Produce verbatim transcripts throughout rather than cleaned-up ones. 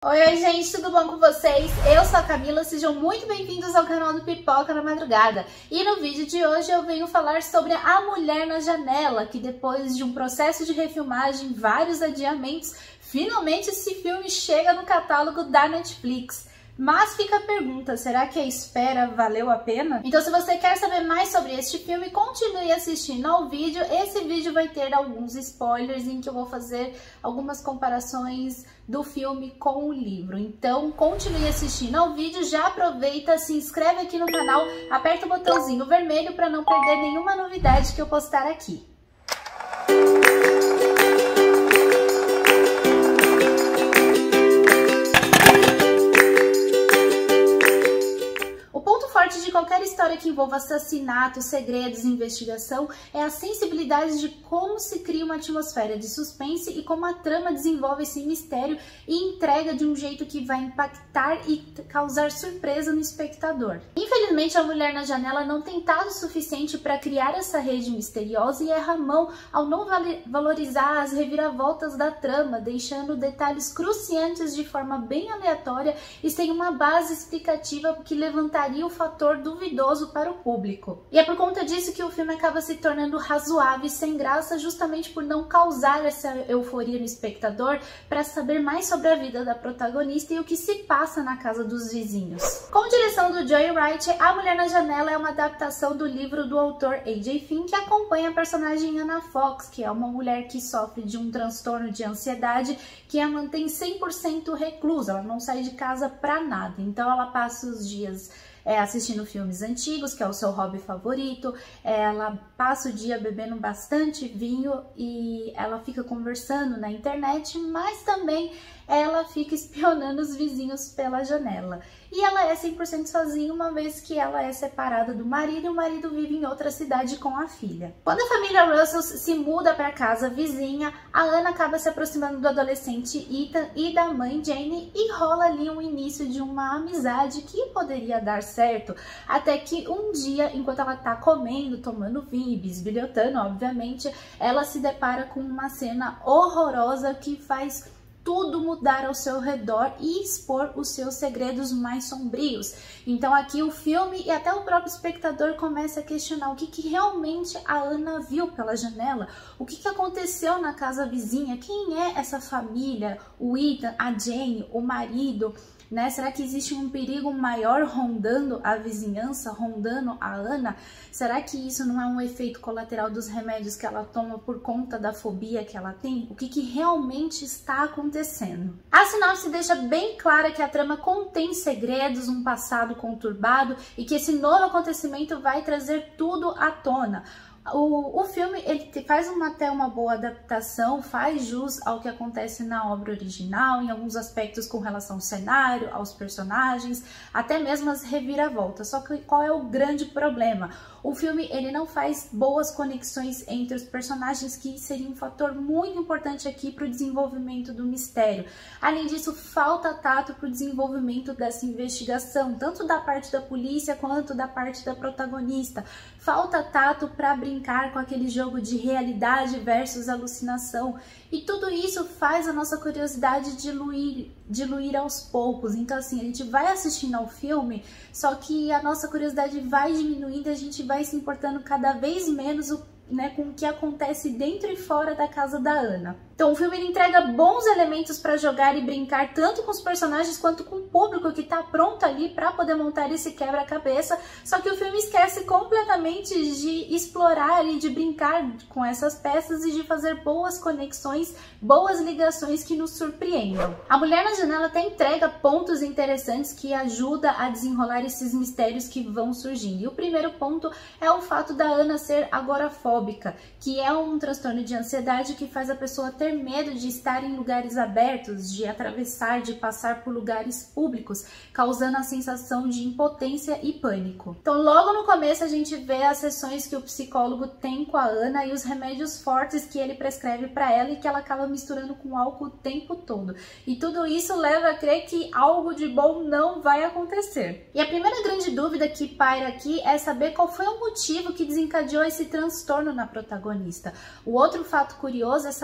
Oi, oi gente, tudo bom com vocês? Eu sou a Camila, sejam muito bem-vindos ao canal do Pipoca na Madrugada. E no vídeo de hoje eu venho falar sobre A Mulher na Janela, que depois de um processo de refilmagem, vários adiamentos, finalmente esse filme chega no catálogo da Netflix. Mas fica a pergunta, será que a espera valeu a pena? Então se você quer saber mais sobre este filme, continue assistindo ao vídeo. Esse vídeo vai ter alguns spoilers em que eu vou fazer algumas comparações do filme com o livro. Então continue assistindo ao vídeo, já aproveita, se inscreve aqui no canal, aperta o botãozinho vermelho para não perder nenhuma novidade que eu postar aqui. De qualquer história que envolva assassinato, segredos e investigação é a sensibilidade de como se cria uma atmosfera de suspense e como a trama desenvolve esse mistério e entrega de um jeito que vai impactar e causar surpresa no espectador. Infelizmente, A Mulher na Janela não tem dado o suficiente para criar essa rede misteriosa e erra a mão ao não valorizar as reviravoltas da trama, deixando detalhes cruciantes de forma bem aleatória e sem uma base explicativa que levantaria o fator duvidoso para o público. E é por conta disso que o filme acaba se tornando razoável e sem graça, justamente por não causar essa euforia no espectador para saber mais sobre a vida da protagonista e o que se passa na casa dos vizinhos. Com direção do Joy Wright, A Mulher na Janela é uma adaptação do livro do autor A J Finn, que acompanha a personagem Anna Fox, que é uma mulher que sofre de um transtorno de ansiedade que a mantém cem por cento reclusa, ela não sai de casa para nada, então ela passa os dias É, assistindo filmes antigos, que é o seu hobby favorito, ela passa o dia bebendo bastante vinho e ela fica conversando na internet, mas também ela fica espionando os vizinhos pela janela. E ela é cem por cento sozinha, uma vez que ela é separada do marido e o marido vive em outra cidade com a filha. Quando a família Russell se muda para a casa vizinha, a Anna acaba se aproximando do adolescente Ethan e da mãe Jane e rola ali um início de uma amizade que poderia dar certo, até que um dia, enquanto ela tá comendo, tomando vinho e bisbilhotando, obviamente, ela se depara com uma cena horrorosa que faz tudo mudar ao seu redor e expor os seus segredos mais sombrios. Então aqui o filme e até o próprio espectador começa a questionar o que, que realmente a Anna viu pela janela, o que, que aconteceu na casa vizinha, quem é essa família, o Ethan, a Jane, o marido, né? Será que existe um perigo maior rondando a vizinhança, rondando a Anna? Será que isso não é um efeito colateral dos remédios que ela toma por conta da fobia que ela tem? O que, que realmente está acontecendo? A sinopse deixa bem clara que a trama contém segredos, um passado conturbado e que esse novo acontecimento vai trazer tudo à tona. O, o filme ele faz uma, até uma boa adaptação, faz jus ao que acontece na obra original, em alguns aspectos com relação ao cenário, aos personagens, até mesmo as reviravoltas. Só que qual é o grande problema? O filme ele não faz boas conexões entre os personagens, que seria um fator muito importante aqui para o desenvolvimento do mistério. Além disso, falta tato para o desenvolvimento dessa investigação, tanto da parte da polícia quanto da parte da protagonista. Falta tato para brincar com aquele jogo de realidade versus alucinação. E tudo isso faz a nossa curiosidade diluir, diluir aos poucos. Então assim, a gente vai assistindo ao filme, só que a nossa curiosidade vai diminuindo, a gente vai se importando cada vez menos o Né, com o que acontece dentro e fora da casa da Anna. Então o filme ele entrega bons elementos para jogar e brincar tanto com os personagens quanto com o público que está pronto ali para poder montar esse quebra-cabeça, só que o filme esquece completamente de explorar e de brincar com essas peças e de fazer boas conexões, boas ligações que nos surpreendam. A Mulher na Janela até entrega pontos interessantes que ajudam a desenrolar esses mistérios que vão surgindo. E o primeiro ponto é o fato da Anna ser agorafóbica, que é um transtorno de ansiedade que faz a pessoa ter medo de estar em lugares abertos, de atravessar, de passar por lugares públicos, causando a sensação de impotência e pânico. Então logo no começo a gente vê as sessões que o psicólogo tem com a Anna e os remédios fortes que ele prescreve para ela e que ela acaba misturando com álcool o tempo todo. E tudo isso leva a crer que algo de bom não vai acontecer. E a primeira grande dúvida que paira aqui é saber qual foi o motivo que desencadeou esse transtorno na protagonista. O outro fato curioso é saber por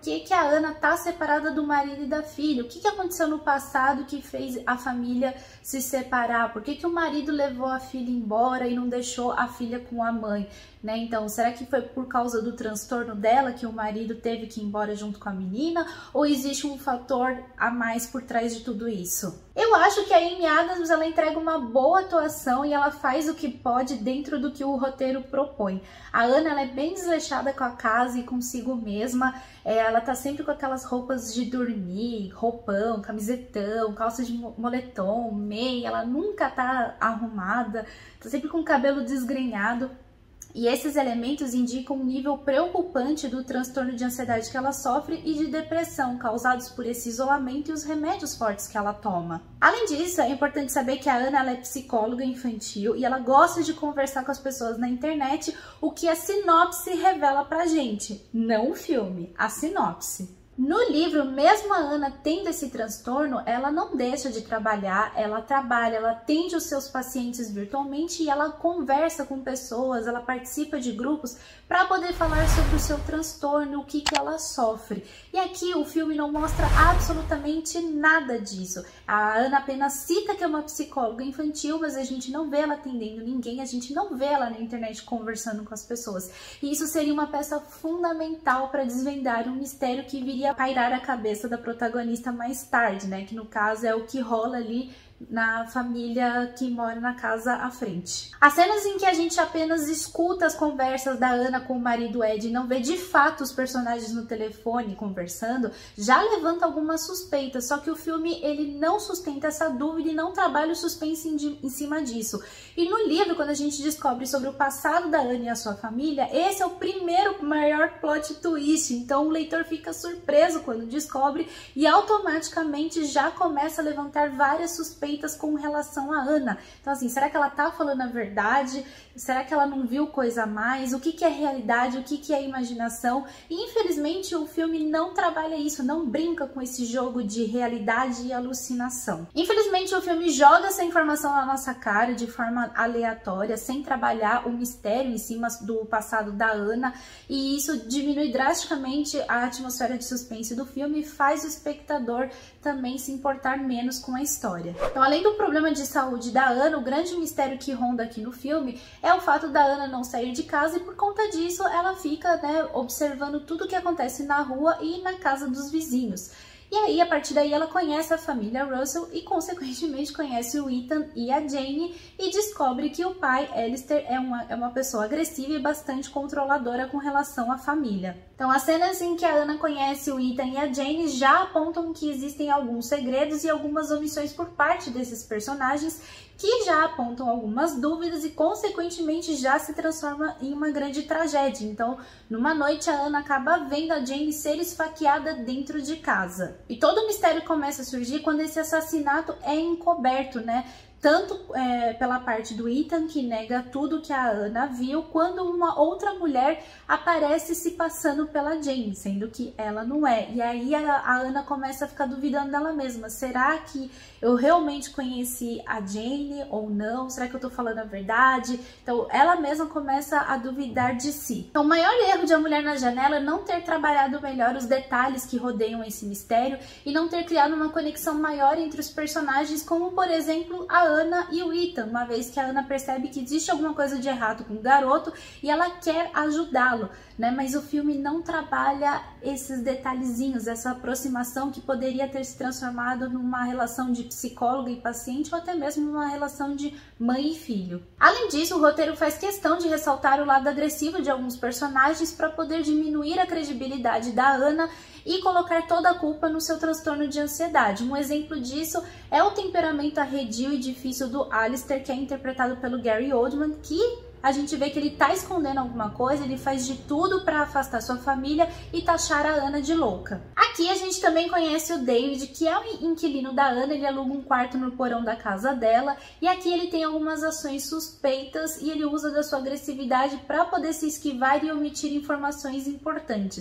que que a Ana tá separada do marido e da filha, o que que aconteceu no passado que fez a família se separar, por que que o marido levou a filha embora e não deixou a filha com a mãe, né? Então, será que foi por causa do transtorno dela que o marido teve que ir embora junto com a menina, ou existe um fator a mais por trás de tudo isso? Eu acho que a Amy Adams, ela entrega uma boa atuação e ela faz o que pode dentro do que o roteiro propõe. A Ana, ela é bem desleixada com a casa e consigo mesma, é, ela tá sempre com aquelas roupas de dormir, roupão, camisetão, calça de moletom, meia, ela nunca tá arrumada, tá sempre com o cabelo desgrenhado. E esses elementos indicam um nível preocupante do transtorno de ansiedade que ela sofre e de depressão, causados por esse isolamento e os remédios fortes que ela toma. Além disso, é importante saber que a Ana, ela é psicóloga infantil e ela gosta de conversar com as pessoas na internet, o que a sinopse revela pra gente. Não o filme, a sinopse. No livro, mesmo a Ana tendo esse transtorno, ela não deixa de trabalhar, ela trabalha, ela atende os seus pacientes virtualmente e ela conversa com pessoas, ela participa de grupos para poder falar sobre o seu transtorno, o que que ela sofre. E aqui o filme não mostra absolutamente nada disso. A Ana apenas cita que é uma psicóloga infantil, mas a gente não vê ela atendendo ninguém, a gente não vê ela na internet conversando com as pessoas. E isso seria uma peça fundamental para desvendar um mistério que viria a pairar a cabeça da protagonista mais tarde, né? Que no caso é o que rola ali na família que mora na casa à frente. As cenas em que a gente apenas escuta as conversas da Ana com o marido Ed e não vê de fato os personagens no telefone conversando, já levanta algumas suspeitas, só que o filme ele não sustenta essa dúvida e não trabalha o suspense em, em cima disso. E no livro, quando a gente descobre sobre o passado da Ana e a sua família, esse é o primeiro maior plot twist, então o leitor fica surpreso quando descobre e automaticamente já começa a levantar várias suspeitas com relação a Ana. Então assim, será que ela tá falando a verdade? Será que ela não viu coisa a mais? O que que é realidade? O que que é imaginação? E infelizmente o filme não trabalha isso, não brinca com esse jogo de realidade e alucinação. Infelizmente o filme joga essa informação na nossa cara de forma aleatória, sem trabalhar o mistério em cima do passado da Ana, e isso diminui drasticamente a atmosfera de suspense do filme e faz o espectador também se importar menos com a história. Então, além do problema de saúde da Ana, o grande mistério que ronda aqui no filme é o fato da Ana não sair de casa e por conta disso ela fica, né, observando tudo o que acontece na rua e na casa dos vizinhos. E aí, a partir daí, ela conhece a família Russell e, consequentemente, conhece o Ethan e a Jane e descobre que o pai, Alistair, é uma, é uma pessoa agressiva e bastante controladora com relação à família. Então, as cenas em que a Ana conhece o Ethan e a Jane já apontam que existem alguns segredos e algumas omissões por parte desses personagens que já apontam algumas dúvidas e, consequentemente, já se transforma em uma grande tragédia. Então, numa noite, a Ana acaba vendo a Jane ser esfaqueada dentro de casa. E todo o mistério começa a surgir quando esse assassinato é encoberto, né? Tanto é, pela parte do Ethan, que nega tudo que a Ana viu, quando uma outra mulher aparece se passando pela Jane, sendo que ela não é. E aí a, a Ana começa a ficar duvidando dela mesma. Será que eu realmente conheci a Jane ou não? Será que eu tô falando a verdade? Então ela mesma começa a duvidar de si. Então o maior erro de A Mulher na Janela é não ter trabalhado melhor os detalhes que rodeiam esse mistério e não ter criado uma conexão maior entre os personagens, como por exemplo a Ana e o Ethan, uma vez que a Ana percebe que existe alguma coisa de errado com o garoto e ela quer ajudá-lo, né? Mas o filme não trabalha esses detalhezinhos, essa aproximação que poderia ter se transformado numa relação de psicólogo e paciente ou até mesmo numa relação de mãe e filho. Além disso, o roteiro faz questão de ressaltar o lado agressivo de alguns personagens para poder diminuir a credibilidade da Ana e colocar toda a culpa no seu transtorno de ansiedade. Um exemplo disso é o temperamento arredio e difícil do Alistair, que é interpretado pelo Gary Oldman, que a gente vê que ele tá escondendo alguma coisa, ele faz de tudo para afastar sua família e taxar a Ana de louca. Aqui a gente também conhece o David, que é o inquilino da Ana, ele aluga um quarto no porão da casa dela, e aqui ele tem algumas ações suspeitas e ele usa da sua agressividade para poder se esquivar e omitir informações importantes.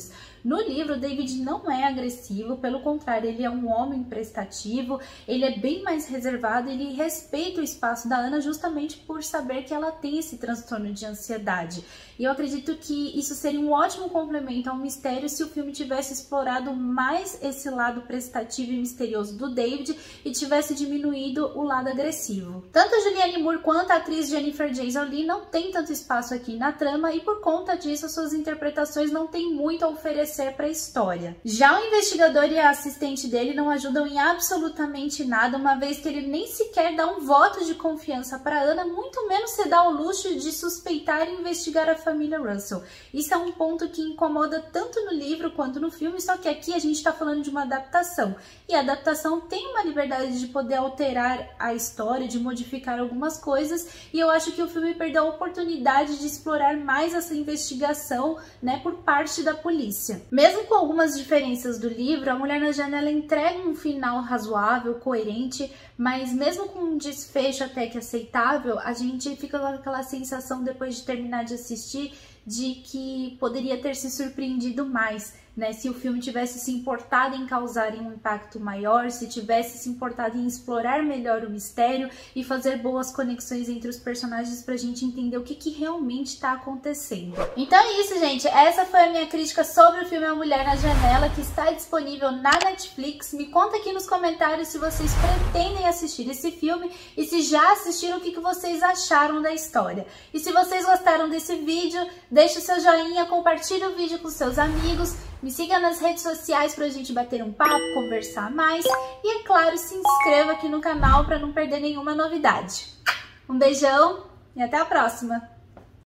No livro, o David não é agressivo, pelo contrário, ele é um homem prestativo, ele é bem mais reservado, ele respeita o espaço da Ana justamente por saber que ela tem esse transtorno de ansiedade. E eu acredito que isso seria um ótimo complemento ao mistério se o filme tivesse explorado mais esse lado prestativo e misterioso do David e tivesse diminuído o lado agressivo. Tanto a Julianne Moore quanto a atriz Jennifer Jason Leigh não tem tanto espaço aqui na trama e por conta disso suas interpretações não têm muito a oferecer para a história. Já o investigador e a assistente dele não ajudam em absolutamente nada, uma vez que ele nem sequer dá um voto de confiança para Ana, muito menos se dá o luxo de suspeitar e investigar a família Russell. Isso é um ponto que incomoda tanto no livro quanto no filme, só que aqui a gente está falando de uma adaptação. E a adaptação tem uma liberdade de poder alterar a história, de modificar algumas coisas, e eu acho que o filme perdeu a oportunidade de explorar mais essa investigação, né, por parte da polícia. Mesmo com algumas diferenças do livro, A Mulher na Janela entrega um final razoável, coerente, mas mesmo com um desfecho até que aceitável, a gente fica com aquela sensação depois de terminar de assistir de que poderia ter se surpreendido mais, né? Se o filme tivesse se importado em causar um impacto maior, se tivesse se importado em explorar melhor o mistério e fazer boas conexões entre os personagens pra gente entender o que, que realmente tá acontecendo. Então é isso, gente. Essa foi a minha crítica sobre o filme A Mulher na Janela, que está disponível na Netflix. Me conta aqui nos comentários se vocês pretendem assistir esse filme e se já assistiram, o que, que vocês acharam da história. E se vocês gostaram desse vídeo, deixa o seu joinha, compartilha o vídeo com seus amigos, me siga nas redes sociais pra gente bater um papo, conversar mais e, é claro, se inscreva aqui no canal para não perder nenhuma novidade. Um beijão e até a próxima!